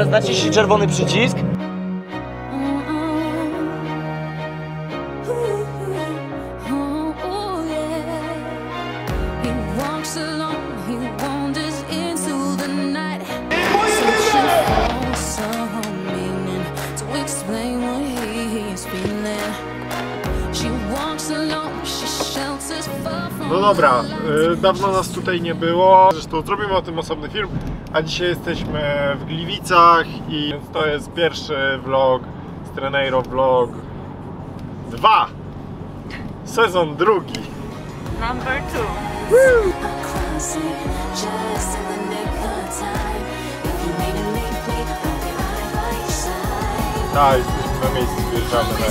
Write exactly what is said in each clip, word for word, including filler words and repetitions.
teraz naciśnij czerwony przycisk. No dobra, yy, dawno nas tutaj nie było, zresztą zrobimy o tym osobny film, a dzisiaj jesteśmy w Gliwicach i to jest pierwszy vlog z Treneiro Vlog dwa, sezon drugi. Number two. Woo! Tak, jesteśmy na miejscu, wjeżdżamy na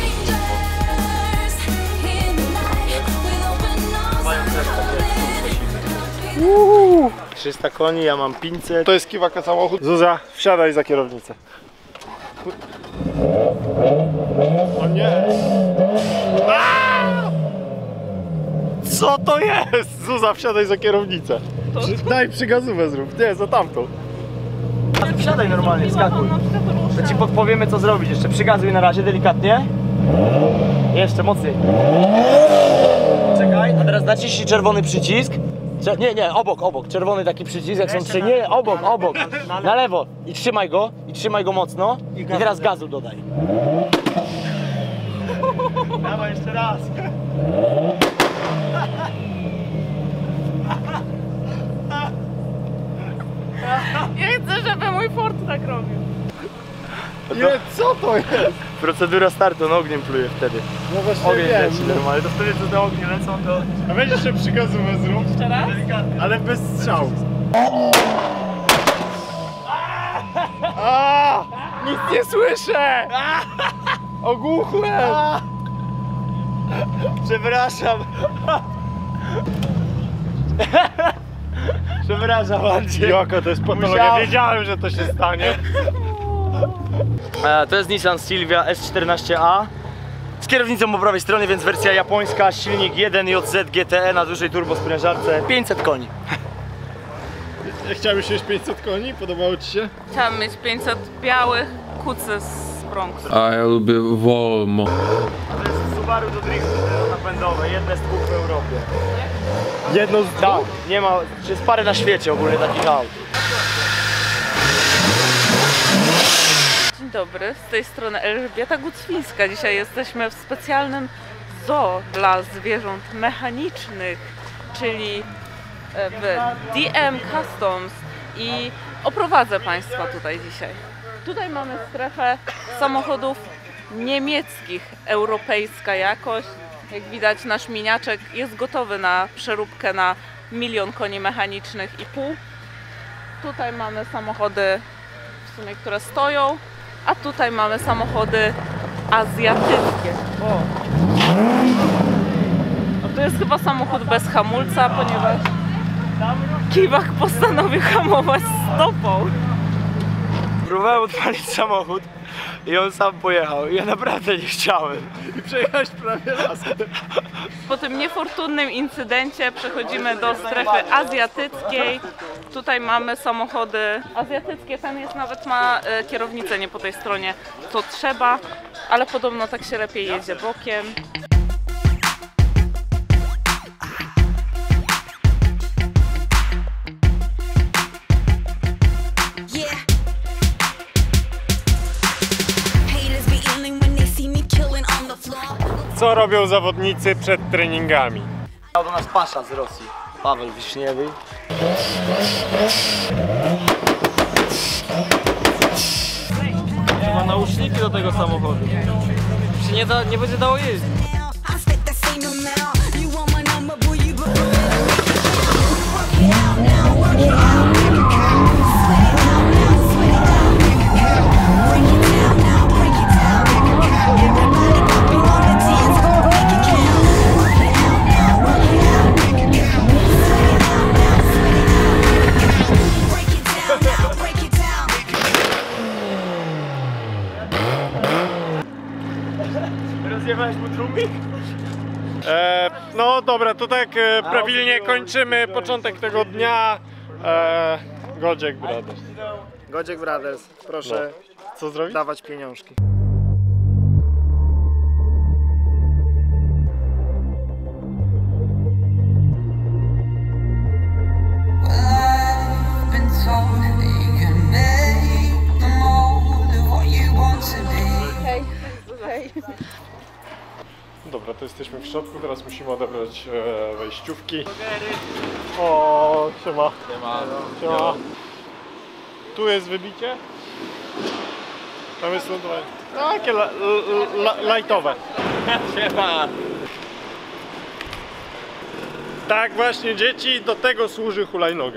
Uuu, trzysta koni, ja mam pięćset. To jest Kiwaka samochód. Zuzia, wsiadaj za kierownicę. O nie! Aaaa! Co to jest? Zuzia, wsiadaj za kierownicę. Przy, daj przygazówę zrób. Nie, za tamtą. Wsiadaj normalnie, skakuj. To ci podpowiemy, co zrobić jeszcze. Przygazuj na razie delikatnie. Jeszcze mocniej. Czekaj, a teraz naciśnij czerwony przycisk. Cze nie, nie, obok, obok. Czerwony taki przycisk, jak są trzy. Nie, obok, obok. Na lewo. I trzymaj go. I trzymaj go mocno. I teraz gazu dodaj. Dawaj jeszcze raz. Ja chcę, żeby mój Ford tak robił. Nie, co to jest? Procedura startu, no ogniem pluje wtedy. No właśnie Ogień wiem. leci normalnie, to wtedy co te ognie lecą, to... A weź jeszcze przygazówę zrób. Jeszcze raz? Ale bez strzału. A, nic nie słyszę! Ogłuchłem! Przepraszam. Przepraszam, Andrzej. Jaka to jest patologia? Musiałem. Wiedziałem, że to się stanie. E, to jest Nissan Silvia S czternaście A z kierownicą po prawej stronie, więc wersja japońska, silnik jeden J Z G T E na dużej turbosprężarce, pięćset koni. Chciałbyś mieć pięćset koni? Podobało ci się? Chciałam mieć pięćset białych kucy z Bronxu. A ja lubię Volvo. To jest Subaru do driftu napędowe, jedne z dwóch w Europie. Jedno z tak, nie ma, jest parę na świecie ogólnie takich aut. Dzień dobry, z tej strony Elżbieta Gucwińska. Dzisiaj jesteśmy w specjalnym zoo dla zwierząt mechanicznych, czyli w D M Customs i oprowadzę Państwa tutaj dzisiaj. Tutaj mamy strefę samochodów niemieckich, europejska jakość. Jak widać, nasz miniaczek jest gotowy na przeróbkę na milion koni mechanicznych i pół. Tutaj mamy samochody, w sumie, które stoją, a tutaj mamy samochody azjatyckie. O. No to jest chyba samochód bez hamulca, ponieważ Kiwak postanowił hamować stopą. Próbowałem odpalić samochód i on sam pojechał. Ja naprawdę nie chciałem. I przejechałeś prawie lasem. Po tym niefortunnym incydencie przechodzimy do strefy azjatyckiej. Tutaj mamy samochody azjatyckie, ten jest nawet ma e, kierownicę nie po tej stronie, to trzeba, ale podobno tak się lepiej jedzie bokiem. Co robią zawodnicy przed treningami? Miał do nas pasza z Rosji, Paweł Wiśniewy. Ma nauszniki do tego samochodu. Się nie, da, nie będzie dało jeździć. Rozjewałeś mu trumik? E, no dobra, to tak e, prawilnie kończymy początek tego dnia. E, Godziek Brothers. Godziek Brothers, proszę Co zrobić? dawać pieniążki. Hej, hej. Dobra, to jesteśmy w środku, teraz musimy odebrać e, wejściówki. O, siema. Siema. Siema. Tu jest wybicie. Tam jest lądowanie. Takie la, la, la, lightowe. Siema. Tak właśnie, dzieci, do tego służy hulajnoga.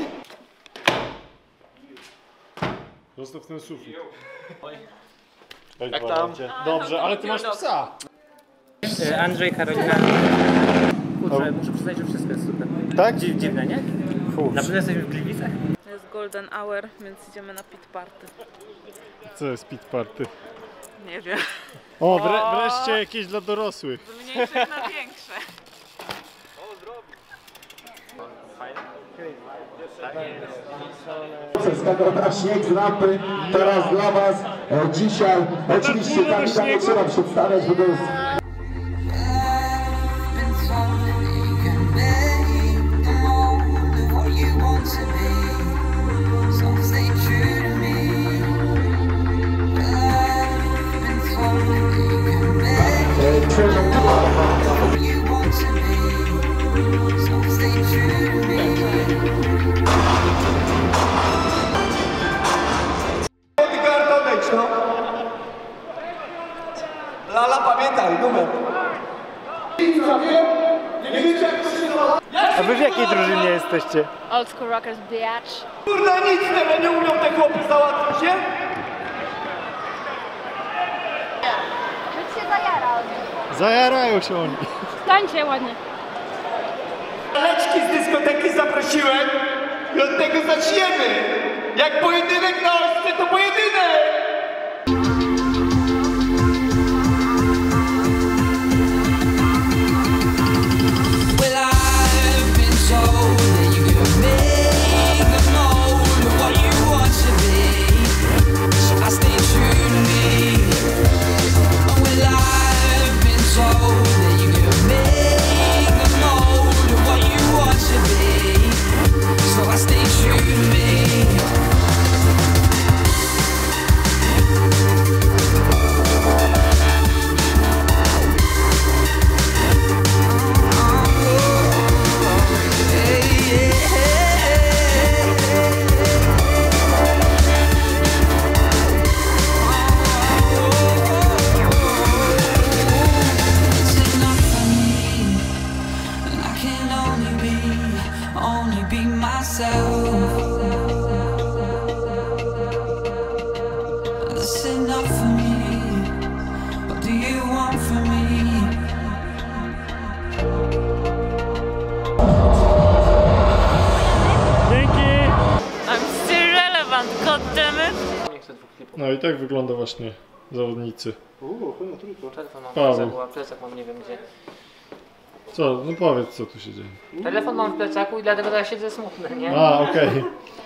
Zostaw ten sufit. Jak tam? Dobrze, ale ty masz psa. Andrzej, Karolina. Kurczę, muszę przyznać, że wszystko jest super. Tak? Dzi- Dziwne, nie? Fuh. Na pewno jesteśmy w Gliwicach? Jest golden hour, więc idziemy na pit party. Co jest pit party? Nie wiem. O, wre, wreszcie jakieś dla dorosłych. Z mniejszych na większe. Skakał na śnieg z lampy, teraz dla was e, dzisiaj oczywiście Kamila nie trzeba przedstawiać, bo to jest Lala, pamiętaj, numer. A wy w jakiej drużynie jesteście? Old School Rockers, bitch. Kurna, nic tego nie umią te chłopy, załatwić się? Rzuć się zajarał. Zajarają się oni. Tańcie ładnie. Leczki z dyskoteki zaprosiłem i od tego zaczniemy. Jak pojedynek na ostrze, to pojedynek. No i tak wygląda właśnie zawodnicy. Uuu, chuj mu trójku. Telefon mam Paweł. w plecaku, a plecak mam nie wiem gdzie. Co? No powiedz, co tu się dzieje. Telefon mam w plecaku i dlatego teraz siedzę smutny, nie? A, okej.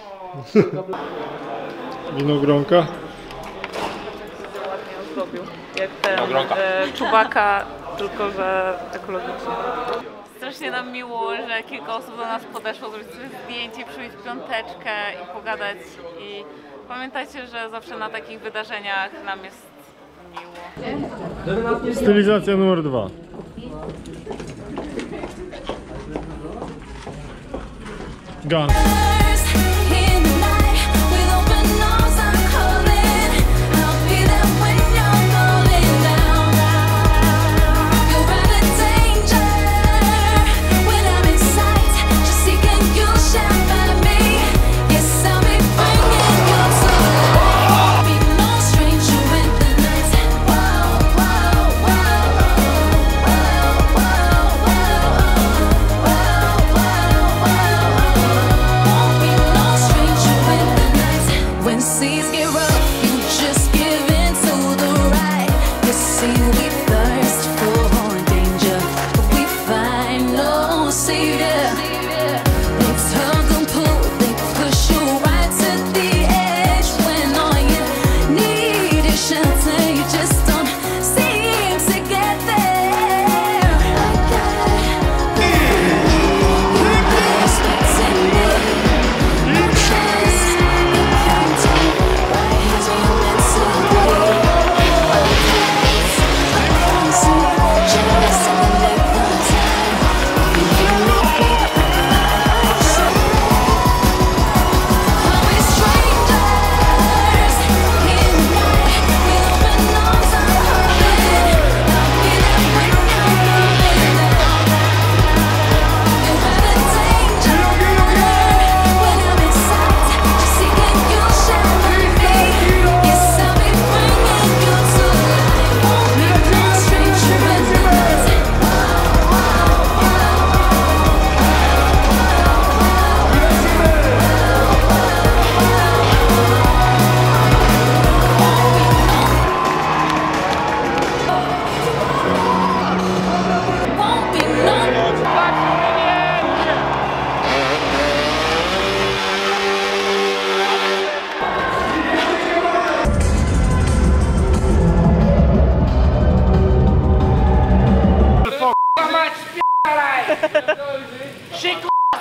Winogronka? Ładnie ozdobił. Jak ten e, Czubaka, tylko że ekologicznie. Strasznie nam miło, że kilka osób do nas podeszło, zrobić sobie zdjęcie, przyjść piąteczkę i pogadać. I pamiętajcie, że zawsze na takich wydarzeniach nam jest miło. Stylizacja numer dwa. Guns.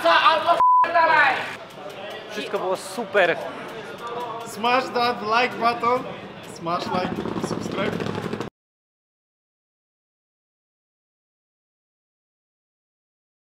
Wszystko było super. Smash that like button. Smash like, subscribe.